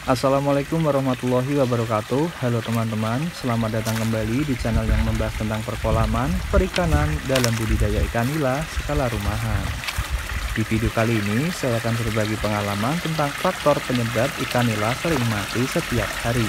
Assalamualaikum warahmatullahi wabarakatuh. Halo teman-teman, selamat datang kembali di channel yang membahas tentang perkolaman, perikanan dalam budidaya ikan nila skala rumahan. Di video kali ini saya akan berbagi pengalaman tentang faktor penyebab ikan nila sering mati setiap hari.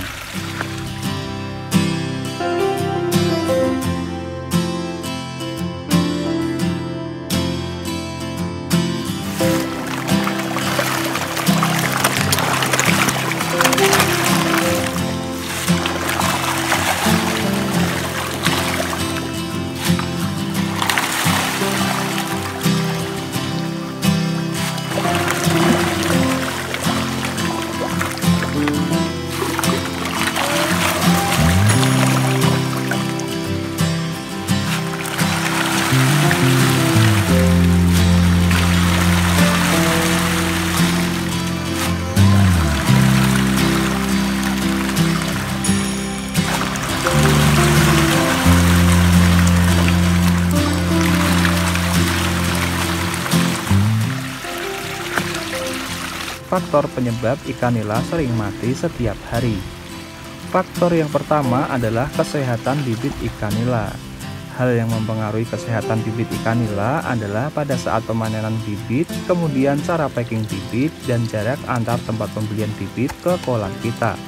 Faktor penyebab ikan nila sering mati setiap hari. Faktor yang pertama adalah kesehatan bibit ikan nila. Hal yang mempengaruhi kesehatan bibit ikan nila adalah pada saat pemanenan bibit, kemudian cara packing bibit, dan jarak antar tempat pembelian bibit ke kolam kita.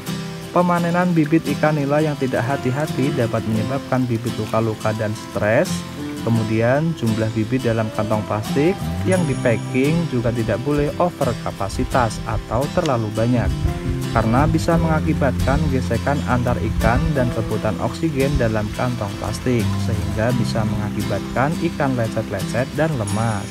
Pemanenan bibit ikan nila yang tidak hati-hati dapat menyebabkan bibit luka-luka dan stres. Kemudian jumlah bibit dalam kantong plastik yang di packing juga tidak boleh over kapasitas atau terlalu banyak, karena bisa mengakibatkan gesekan antar ikan dan rebutan oksigen dalam kantong plastik, sehingga bisa mengakibatkan ikan lecet-lecet dan lemas.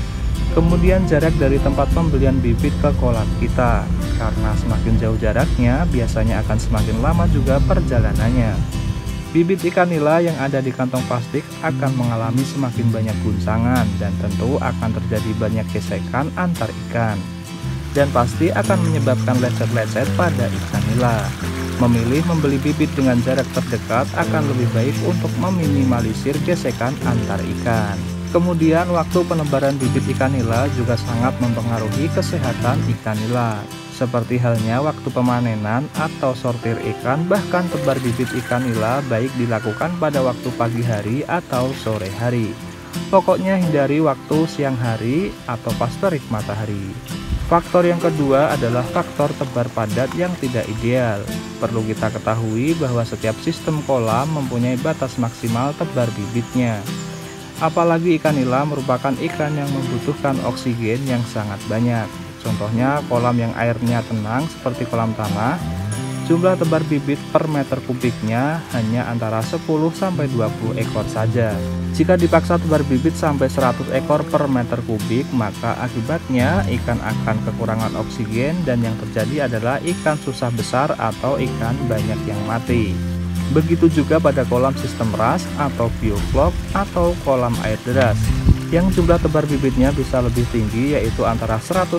Kemudian jarak dari tempat pembelian bibit ke kolam kita, karena semakin jauh jaraknya biasanya akan semakin lama juga perjalanannya. Bibit ikan nila yang ada di kantong plastik akan mengalami semakin banyak guncangan dan tentu akan terjadi banyak gesekan antar ikan, dan pasti akan menyebabkan lecet-lecet pada ikan nila. Memilih membeli bibit dengan jarak terdekat akan lebih baik untuk meminimalisir gesekan antar ikan. Kemudian waktu penebaran bibit ikan nila juga sangat mempengaruhi kesehatan ikan nila, seperti halnya waktu pemanenan atau sortir ikan. Bahkan tebar bibit ikan nila baik dilakukan pada waktu pagi hari atau sore hari. Pokoknya hindari waktu siang hari atau pas terik matahari. Faktor yang kedua adalah faktor tebar padat yang tidak ideal. Perlu kita ketahui bahwa setiap sistem kolam mempunyai batas maksimal tebar bibitnya. Apalagi ikan nila merupakan ikan yang membutuhkan oksigen yang sangat banyak. Contohnya kolam yang airnya tenang seperti kolam tanah, jumlah tebar bibit per meter kubiknya hanya antara 10-20 ekor saja. Jika dipaksa tebar bibit sampai 100 ekor per meter kubik, maka akibatnya ikan akan kekurangan oksigen dan yang terjadi adalah ikan susah besar atau ikan banyak yang mati. Begitu juga pada kolam sistem ras atau bioflok atau kolam air deras, yang jumlah tebar bibitnya bisa lebih tinggi, yaitu antara 100-200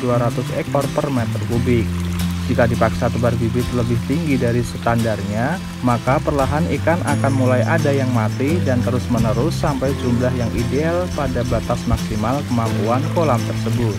ekor per meter kubik. Jika dipaksa tebar bibit lebih tinggi dari standarnya, maka perlahan ikan akan mulai ada yang mati dan terus-menerus sampai jumlah yang ideal pada batas maksimal kemampuan kolam tersebut.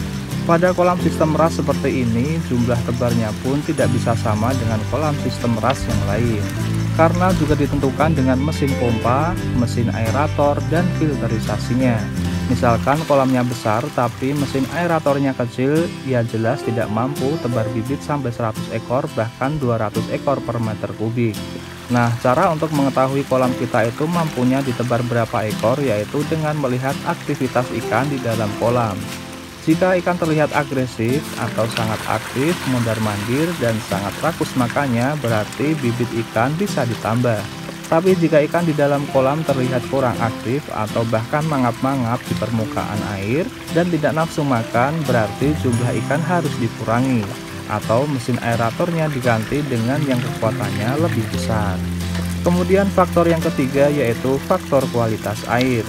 Pada kolam sistem ras seperti ini, jumlah tebarnya pun tidak bisa sama dengan kolam sistem ras yang lain, karena juga ditentukan dengan mesin pompa, mesin aerator, dan filterisasinya. Misalkan kolamnya besar tapi mesin aeratornya kecil, ya jelas tidak mampu tebar bibit sampai 100 ekor bahkan 200 ekor per meter kubik. Nah, cara untuk mengetahui kolam kita itu mampunya ditebar berapa ekor, yaitu dengan melihat aktivitas ikan di dalam kolam. Jika ikan terlihat agresif atau sangat aktif, mondar-mandir, dan sangat rakus makannya, berarti bibit ikan bisa ditambah. Tapi jika ikan di dalam kolam terlihat kurang aktif atau bahkan mangap-mangap di permukaan air dan tidak nafsu makan, berarti jumlah ikan harus dikurangi atau mesin aeratornya diganti dengan yang kekuatannya lebih besar. Kemudian faktor yang ketiga yaitu faktor kualitas air.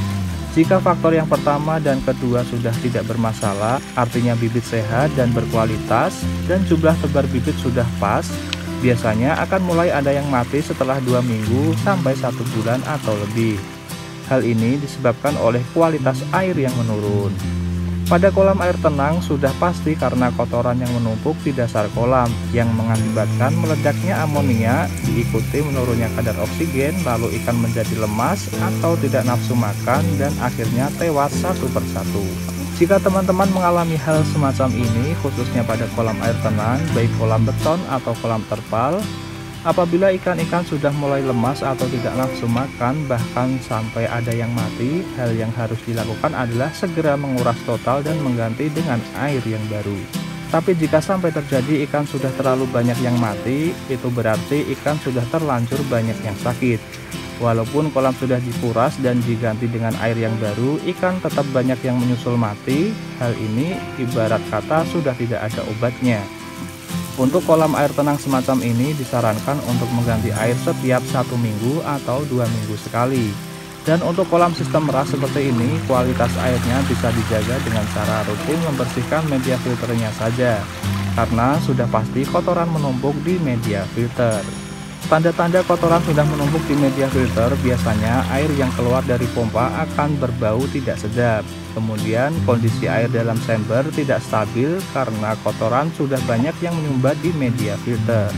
Jika faktor yang pertama dan kedua sudah tidak bermasalah, artinya bibit sehat dan berkualitas, dan jumlah tebar bibit sudah pas, biasanya akan mulai ada yang mati setelah 2 minggu sampai 1 bulan atau lebih. Hal ini disebabkan oleh kualitas air yang menurun. Pada kolam air tenang sudah pasti karena kotoran yang menumpuk di dasar kolam yang mengakibatkan meledaknya amonia, diikuti menurunnya kadar oksigen, lalu ikan menjadi lemas atau tidak nafsu makan dan akhirnya tewas satu persatu. Jika teman-teman mengalami hal semacam ini, khususnya pada kolam air tenang, baik kolam beton atau kolam terpal, apabila ikan-ikan sudah mulai lemas atau tidak nafsu makan, bahkan sampai ada yang mati, hal yang harus dilakukan adalah segera menguras total dan mengganti dengan air yang baru. Tapi jika sampai terjadi ikan sudah terlalu banyak yang mati, itu berarti ikan sudah terlanjur banyak yang sakit. Walaupun kolam sudah dikuras dan diganti dengan air yang baru, ikan tetap banyak yang menyusul mati. Hal ini ibarat kata sudah tidak ada obatnya. Untuk kolam air tenang semacam ini disarankan untuk mengganti air setiap 1 minggu atau 2 minggu sekali. Dan untuk kolam sistem meras seperti ini, kualitas airnya bisa dijaga dengan cara rutin membersihkan media filternya saja, karena sudah pasti kotoran menumpuk di media filter. Tanda-tanda kotoran sudah menumpuk di media filter, biasanya air yang keluar dari pompa akan berbau tidak sedap. Kemudian kondisi air dalam chamber tidak stabil karena kotoran sudah banyak yang menyumbat di media filter.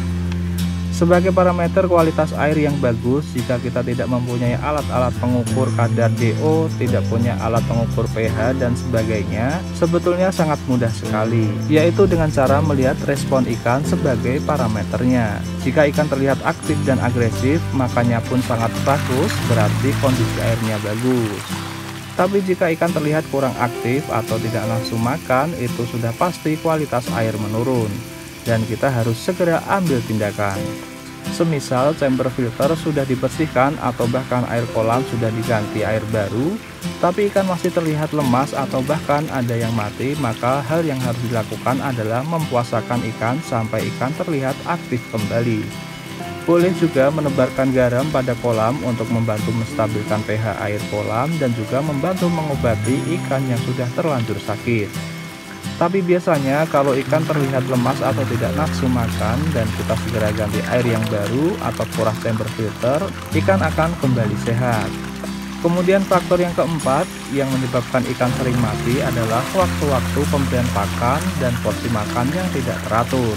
Sebagai parameter kualitas air yang bagus, jika kita tidak mempunyai alat-alat pengukur kadar DO, tidak punya alat pengukur pH dan sebagainya, sebetulnya sangat mudah sekali, yaitu dengan cara melihat respon ikan sebagai parameternya. Jika ikan terlihat aktif dan agresif, makanya pun sangat bagus, berarti kondisi airnya bagus. Tapi jika ikan terlihat kurang aktif atau tidak nafsu makan, itu sudah pasti kualitas air menurun, dan kita harus segera ambil tindakan. Semisal chamber filter sudah dibersihkan atau bahkan air kolam sudah diganti air baru, tapi ikan masih terlihat lemas atau bahkan ada yang mati, maka hal yang harus dilakukan adalah mempuasakan ikan sampai ikan terlihat aktif kembali. Boleh juga menebarkan garam pada kolam untuk membantu menstabilkan pH air kolam dan juga membantu mengobati ikan yang sudah terlanjur sakit. Tapi biasanya kalau ikan terlihat lemas atau tidak nafsu makan dan kita segera ganti air yang baru atau kuras chamber filter, ikan akan kembali sehat. Kemudian faktor yang keempat yang menyebabkan ikan sering mati adalah waktu-waktu pemberian pakan dan porsi makan yang tidak teratur.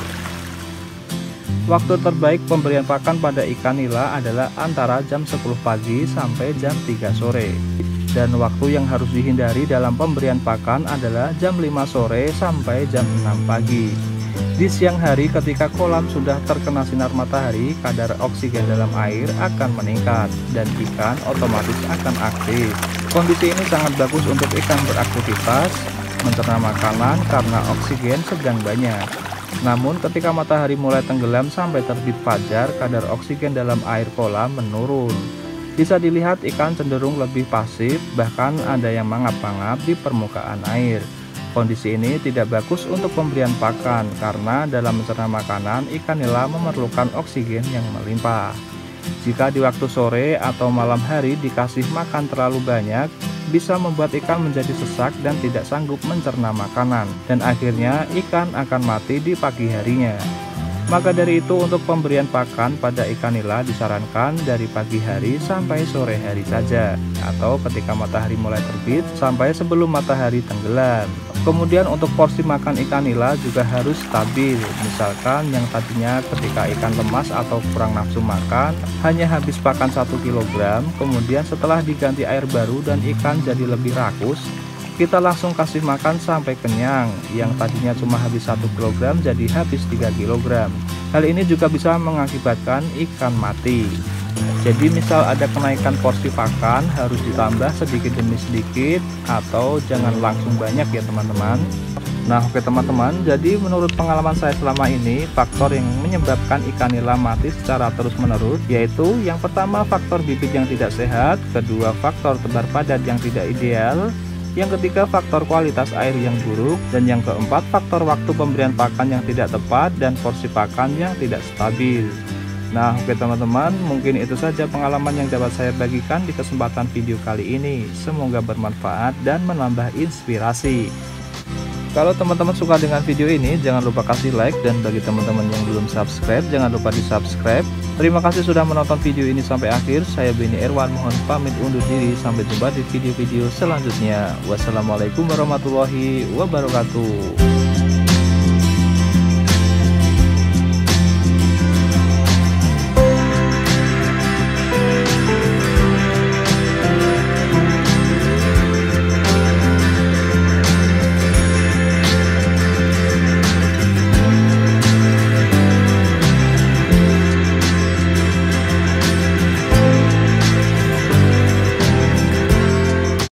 Waktu terbaik pemberian pakan pada ikan nila adalah antara jam 10 pagi sampai jam 3 sore. Dan waktu yang harus dihindari dalam pemberian pakan adalah jam 5 sore sampai jam 6 pagi. Di siang hari ketika kolam sudah terkena sinar matahari, kadar oksigen dalam air akan meningkat dan ikan otomatis akan aktif. Kondisi ini sangat bagus untuk ikan beraktivitas, mencerna makanan karena oksigen sedang banyak. Namun ketika matahari mulai tenggelam sampai terbit fajar, kadar oksigen dalam air kolam menurun. Bisa dilihat ikan cenderung lebih pasif, bahkan ada yang mangap-mangap di permukaan air. Kondisi ini tidak bagus untuk pemberian pakan karena dalam mencerna makanan ikan nila memerlukan oksigen yang melimpah. Jika di waktu sore atau malam hari dikasih makan terlalu banyak, bisa membuat ikan menjadi sesak dan tidak sanggup mencerna makanan, dan akhirnya ikan akan mati di pagi harinya. Maka dari itu untuk pemberian pakan pada ikan nila disarankan dari pagi hari sampai sore hari saja, atau ketika matahari mulai terbit sampai sebelum matahari tenggelam. Kemudian untuk porsi makan ikan nila juga harus stabil. Misalkan yang tadinya ketika ikan lemas atau kurang nafsu makan hanya habis pakan 1 kg, kemudian setelah diganti air baru dan ikan jadi lebih rakus, kita langsung kasih makan sampai kenyang. Yang tadinya cuma habis 1 kg jadi habis 3 kg. Hal ini juga bisa mengakibatkan ikan mati. Jadi misal ada kenaikan porsi pakan, harus ditambah sedikit demi sedikit atau jangan langsung banyak ya teman-teman. Nah oke teman-teman, jadi menurut pengalaman saya selama ini, faktor yang menyebabkan ikan nila mati secara terus-menerus yaitu yang pertama faktor bibit yang tidak sehat, kedua faktor tebar padat yang tidak ideal, yang ketiga faktor kualitas air yang buruk, dan yang keempat faktor waktu pemberian pakan yang tidak tepat dan porsi pakan yang tidak stabil. Nah oke teman-teman, mungkin itu saja pengalaman yang dapat saya bagikan di kesempatan video kali ini. Semoga bermanfaat dan menambah inspirasi. Kalau teman-teman suka dengan video ini, jangan lupa kasih like, dan bagi teman-teman yang belum subscribe, jangan lupa di subscribe. Terima kasih sudah menonton video ini sampai akhir. Saya Beni Erwan, mohon pamit undur diri. Sampai jumpa di video-video selanjutnya. Wassalamualaikum warahmatullahi wabarakatuh.